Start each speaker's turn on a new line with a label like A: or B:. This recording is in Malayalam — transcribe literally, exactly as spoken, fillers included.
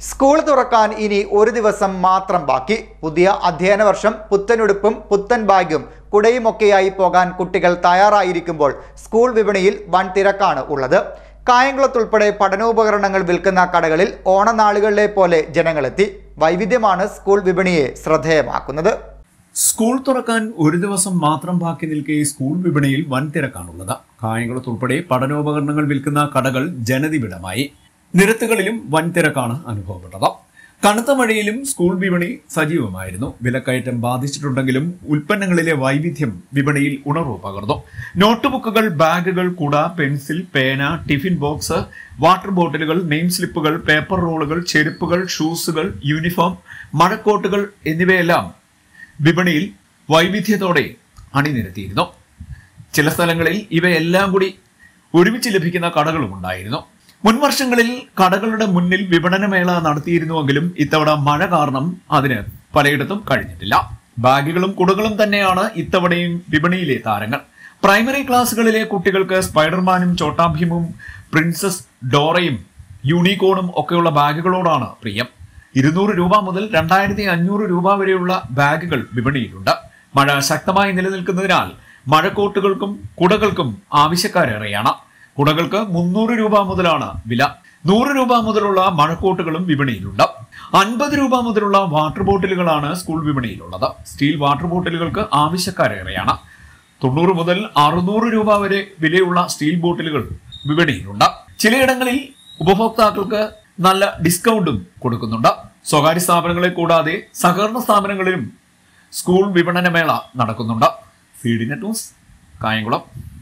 A: സ്കൂൾ തുറക്കാൻ ഇനി ഒരു ദിവസം മാത്രം ബാക്കി. പുതിയ അധ്യയന വർഷം പുത്തനുടുപ്പും പുത്തൻ ബാഗും കുടയുമൊക്കെയായി പോകാൻ കുട്ടികൾ തയ്യാറായിരിക്കുമ്പോൾ സ്കൂൾ വിപണിയിൽ വൻ തിരക്കാണ് ഉള്ളത്. കായംകുളത്തുൾപ്പെടെ പഠനോപകരണങ്ങൾ വിൽക്കുന്ന കടകളിൽ ഓണനാളുകളിലെ പോലെ ജനങ്ങളെത്തി. വൈവിധ്യമാണ് സ്കൂൾ വിപണിയെ ശ്രദ്ധേയമാക്കുന്നത്.
B: സ്കൂൾ തുറക്കാൻ ഒരു ദിവസം മാത്രം ബാക്കി നിൽക്കെ സ്കൂൾ വിപണിയിൽ വൻ തിരക്കാണുള്ളത്. കായംകുളത്തുൾപ്പെടെ പഠനോപകരണങ്ങൾ വിൽക്കുന്ന കടകൾ ജനനിബിഡമായി. നിരത്തുകളിലും വൻ തിരക്കാണ് അനുഭവപ്പെട്ടത്. കനത്ത മഴയിലും സ്കൂൾ വിപണി സജീവമായിരുന്നു. വിലക്കയറ്റം ബാധിച്ചിട്ടുണ്ടെങ്കിലും ഉൽപ്പന്നങ്ങളിലെ വൈവിധ്യം വിപണിയിൽ ഉണർവ് പകർന്നു. നോട്ട് ബുക്കുകൾ, ബാഗുകൾ, കുട, പെൻസിൽ, പേന, ടിഫിൻ ബോക്സ്, വാട്ടർ ബോട്ടിലുകൾ, നെയിം സ്ലിപ്പുകൾ, പേപ്പർ റോളുകൾ, ചെരുപ്പുകൾ, ഷൂസുകൾ, യൂണിഫോം, മഴക്കോട്ടുകൾ എന്നിവയെല്ലാം വിപണിയിൽ വൈവിധ്യത്തോടെ അണിനിരത്തിയിരുന്നു. ചില സ്ഥലങ്ങളിൽ ഇവയെല്ലാം കൂടി ഒരുമിച്ച് ലഭിക്കുന്ന കടകളും ഉണ്ടായിരുന്നു. മുൻവർഷങ്ങളിൽ കടകളുടെ മുന്നിൽ വിപണനമേള നടത്തിയിരുന്നുവെങ്കിലും ഇത്തവണ മഴ കാരണം അതിന് പലയിടത്തും കഴിഞ്ഞിട്ടില്ല. ബാഗുകളും കുടകളും തന്നെയാണ് ഇത്തവണയും വിപണിയിലെ താരങ്ങൾ. പ്രൈമറി ക്ലാസ്സുകളിലെ കുട്ടികൾക്ക് സ്പൈഡർമാനും ചോട്ടാഭീമും പ്രിൻസസ് ഡോറയും യൂണിക്കോണും ഒക്കെയുള്ള ബാഗുകളോടാണ് പ്രിയം. ഇരുന്നൂറ് രൂപ മുതൽ രണ്ടായിരത്തി അഞ്ഞൂറ് രൂപ വരെയുള്ള ബാഗുകൾ വിപണിയിലുണ്ട്. മഴ ശക്തമായി നിലനിൽക്കുന്നതിനാൽ മഴക്കോട്ടുകൾക്കും കുടകൾക്കും ആവശ്യക്കാരേറെയാണ്. കുടകൾക്ക് മുന്നൂറ് രൂപ മുതലാണ് വില. നൂറ് രൂപ മുതലുള്ള മഴക്കോട്ടുകളും വിപണിയിലുണ്ട്. അൻപത് രൂപ മുതലുള്ള വാട്ടർ ബോട്ടിലുകളാണ് സ്കൂൾ വിപണിയിലുള്ളത്. സ്റ്റീൽ വാട്ടർ ബോട്ടിലുകൾക്ക് ആവശ്യക്കാരേറെയാണ്. തൊണ്ണൂറ് മുതൽ അറുന്നൂറ് രൂപ വരെ വിലയുള്ള സ്റ്റീൽ ബോട്ടിലുകൾ വിപണിയിലുണ്ട്. ചിലയിടങ്ങളിൽ ഉപഭോക്താക്കൾക്ക് നല്ല ഡിസ്കൗണ്ടും കൊടുക്കുന്നുണ്ട്. സ്വകാര്യ സ്ഥാപനങ്ങളെ കൂടാതെ സഹകരണ സ്ഥാപനങ്ങളിലും സ്കൂൾ വിപണനമേള നടക്കുന്നുണ്ട്. C D net news, Kayamkulam.